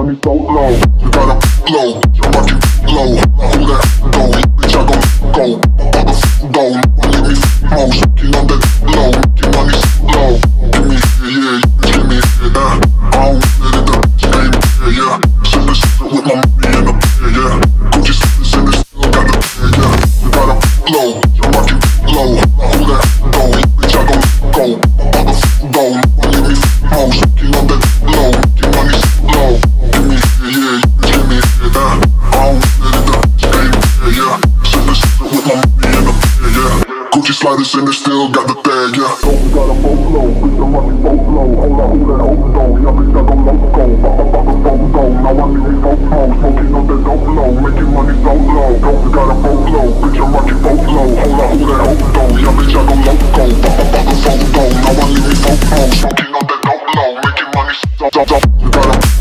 money so low. You gotta low, you're rocking low. Who that go? Bitch, I gon' go. Go, leave me mo. Smoking on that low, making money so low. Give me yeah, give me yeah. I don't let it up, game yeah. Sippin' with my money in the bed, yeah. Gucci slippers and it still got the bed, yeah. You gotta low, you're rocking low. Who that go? Bitch, I gon' go. Go, leave me mo. Smoking on that low, making money so low. Give me yeah, give me yeah. I don't let it up, game yeah. Sippin' with my money in the bed, yeah. Gucci sliders and it still got the tag, yeah. Don't got a boat low, bitch, I'm rocking boat low. Hold on, who that hold though? Yeah, bitch, I gon' Loco. Now I need me folk low, smoking on that dope low, making money so low. Don't got a boat low, bitch, I'm rocking boat low. Hold on, who that hold though? Yeah, bitch, I gon' Loco. Now I need me folk low, smoking on that dope low, making money so low. You got a